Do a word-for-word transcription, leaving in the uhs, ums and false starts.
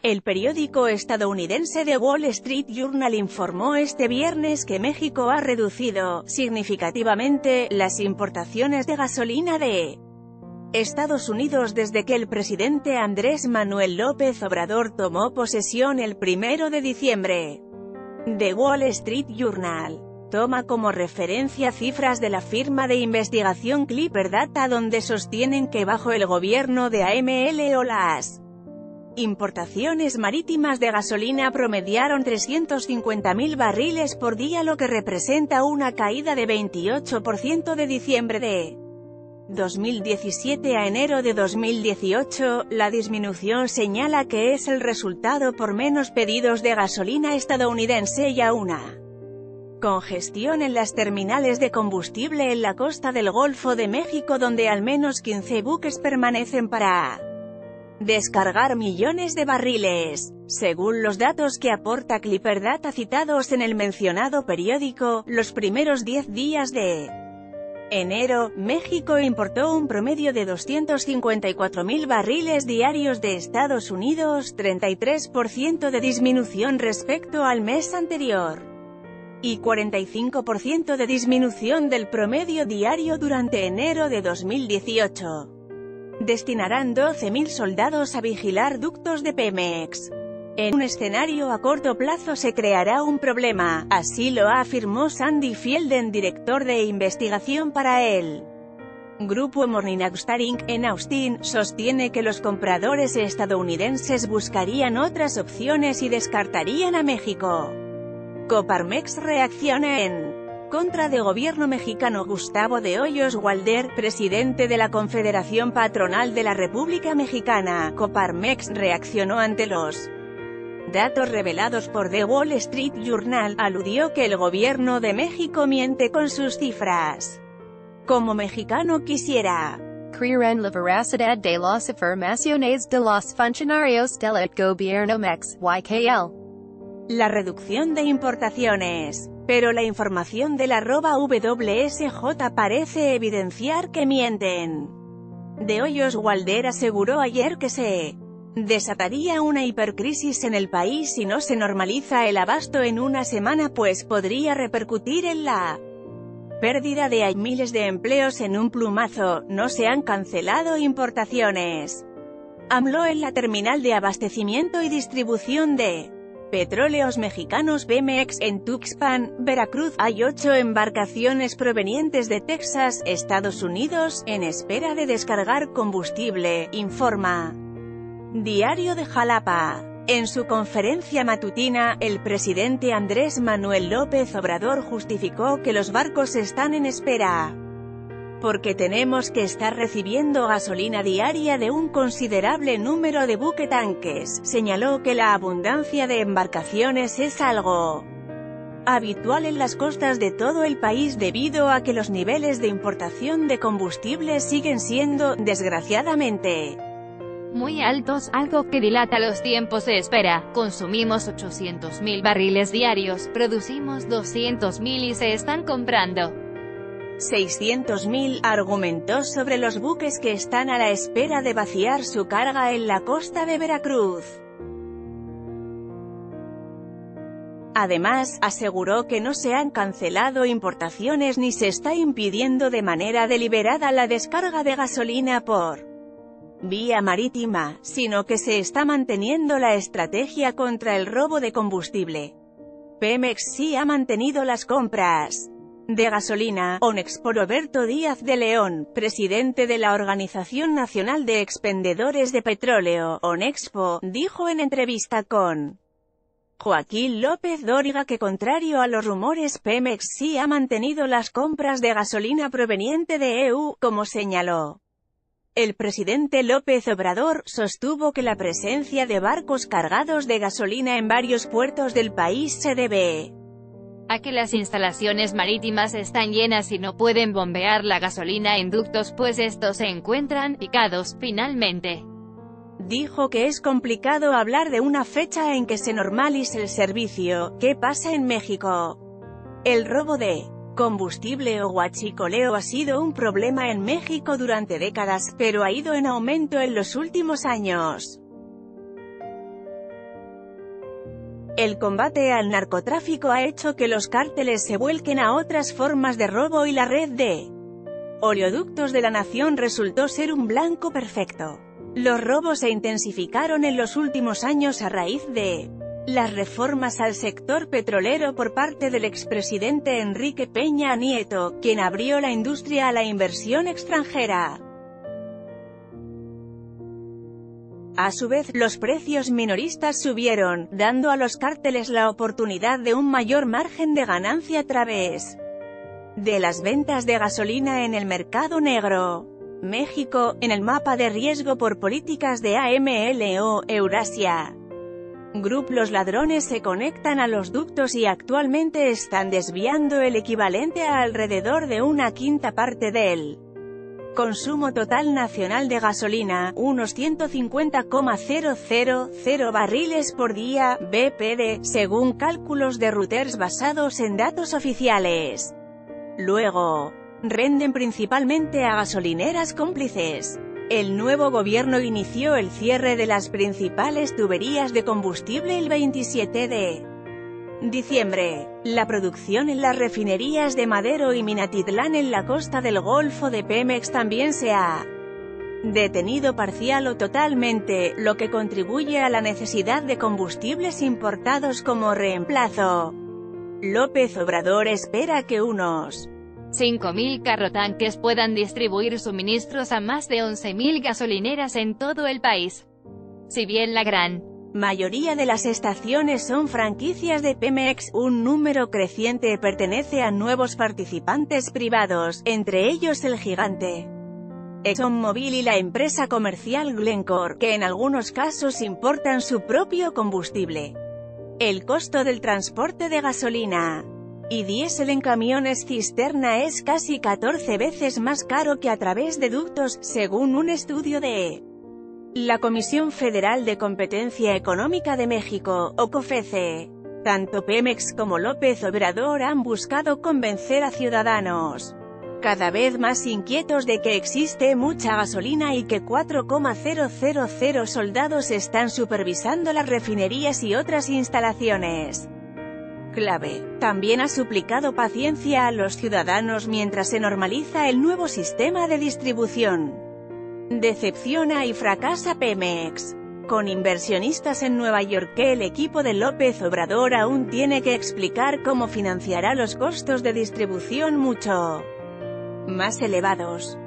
El periódico estadounidense The Wall Street Journal informó este viernes que México ha reducido, significativamente, las importaciones de gasolina de Estados Unidos desde que el presidente Andrés Manuel López Obrador tomó posesión el primero de diciembre. The Wall Street Journal toma como referencia cifras de la firma de investigación Clipper Data, donde sostienen que bajo el gobierno de A M L O las importaciones marítimas de gasolina promediaron trescientos cincuenta mil barriles por día, lo que representa una caída de veintiocho por ciento de diciembre de dos mil diecisiete a enero de dos mil dieciocho. La disminución señala que es el resultado por menos pedidos de gasolina estadounidense y a una congestión en las terminales de combustible en la costa del Golfo de México, donde al menos quince buques permanecen para descargar millones de barriles. Según los datos que aporta Clipper Data citados en el mencionado periódico, los primeros diez días de enero, México importó un promedio de doscientos cincuenta y cuatro mil barriles diarios de Estados Unidos, treinta y tres por ciento de disminución respecto al mes anterior, y cuarenta y cinco por ciento de disminución del promedio diario durante enero de dos mil dieciocho. Destinarán doce mil soldados a vigilar ductos de Pemex. En un escenario a corto plazo se creará un problema, así lo afirmó Sandy Fielden, director de investigación para el grupo Morningstar incorporated en Austin. Sostiene que los compradores estadounidenses buscarían otras opciones y descartarían a México. Coparmex reacciona en contra de gobierno mexicano. Gustavo de Hoyos Walder, presidente de la Confederación Patronal de la República Mexicana, Coparmex, reaccionó ante los datos revelados por The Wall Street Journal. Aludió que el gobierno de México miente con sus cifras. Como mexicano quisiera creer la veracidad de las afirmaciones de los funcionarios del gobierno mex, Y K L. La reducción de importaciones. Pero la información del arroba W S J parece evidenciar que mienten. De Hoyos Walder aseguró ayer que se desataría una hipercrisis en el país si no se normaliza el abasto en una semana, pues podría repercutir en la pérdida de miles de empleos en un plumazo. No se han cancelado importaciones. AMLO en la terminal de abastecimiento y distribución de Petróleos Mexicanos Pemex en Tuxpan, Veracruz. Hay ocho embarcaciones provenientes de Texas, Estados Unidos, en espera de descargar combustible, informa Diario de Jalapa. En su conferencia matutina, el presidente Andrés Manuel López Obrador justificó que los barcos están en espera porque tenemos que estar recibiendo gasolina diaria de un considerable número de buquetanques. Señaló que la abundancia de embarcaciones es algo habitual en las costas de todo el país debido a que los niveles de importación de combustible siguen siendo, desgraciadamente, muy altos, algo que dilata los tiempos de espera. Consumimos ochocientos mil barriles diarios, producimos doscientos mil y se están comprando seiscientos mil, argumentó sobre los buques que están a la espera de vaciar su carga en la costa de Veracruz. Además, aseguró que no se han cancelado importaciones ni se está impidiendo de manera deliberada la descarga de gasolina por vía marítima, sino que se está manteniendo la estrategia contra el robo de combustible. Pemex sí ha mantenido las compras de gasolina. Onexpo. Roberto Díaz de León, presidente de la Organización Nacional de Expendedores de Petróleo, Onexpo, dijo en entrevista con Joaquín López Dóriga que, contrario a los rumores, Pemex sí ha mantenido las compras de gasolina proveniente de E U, como señaló. El presidente López Obrador sostuvo que la presencia de barcos cargados de gasolina en varios puertos del país se debe a que las instalaciones marítimas están llenas y no pueden bombear la gasolina en ductos, pues estos se encuentran picados. Finalmente, dijo que es complicado hablar de una fecha en que se normalice el servicio. ¿Qué pasa en México? El robo de combustible o huachicoleo ha sido un problema en México durante décadas, pero ha ido en aumento en los últimos años. El combate al narcotráfico ha hecho que los cárteles se vuelquen a otras formas de robo y la red de oleoductos de la nación resultó ser un blanco perfecto. Los robos se intensificaron en los últimos años a raíz de las reformas al sector petrolero por parte del expresidente Enrique Peña Nieto, quien abrió la industria a la inversión extranjera. A su vez, los precios minoristas subieron, dando a los cárteles la oportunidad de un mayor margen de ganancia a través de las ventas de gasolina en el mercado negro. México, en el mapa de riesgo por políticas de AMLO, Eurasia Group. Los ladrones se conectan a los ductos y actualmente están desviando el equivalente a alrededor de una quinta parte del consumo total nacional de gasolina, unos ciento cincuenta coma cero cero cero barriles por día, B P D, según cálculos de Reuters basados en datos oficiales. Luego, renden principalmente a gasolineras cómplices. El nuevo gobierno inició el cierre de las principales tuberías de combustible el veintisiete de diciembre. La producción en las refinerías de Madero y Minatitlán en la costa del Golfo de Pemex también se ha detenido parcial o totalmente, lo que contribuye a la necesidad de combustibles importados como reemplazo. López Obrador espera que unos cinco mil carrotanques puedan distribuir suministros a más de once mil gasolineras en todo el país. Si bien la gran mayoría de las estaciones son franquicias de Pemex, un número creciente pertenece a nuevos participantes privados, entre ellos el gigante ExxonMobil y la empresa comercial Glencore, que en algunos casos importan su propio combustible. El costo del transporte de gasolina y diésel en camiones cisterna es casi catorce veces más caro que a través de ductos, según un estudio de la Comisión Federal de Competencia Económica de México, o COFECE. Tanto Pemex como López Obrador han buscado convencer a ciudadanos cada vez más inquietos de que existe mucha gasolina y que cuatro coma cero cero cero soldados están supervisando las refinerías y otras instalaciones clave. También ha suplicado paciencia a los ciudadanos mientras se normaliza el nuevo sistema de distribución. Decepciona y fracasa Pemex. Con inversionistas en Nueva York, el equipo de López Obrador aún tiene que explicar cómo financiará los costos de distribución mucho más elevados.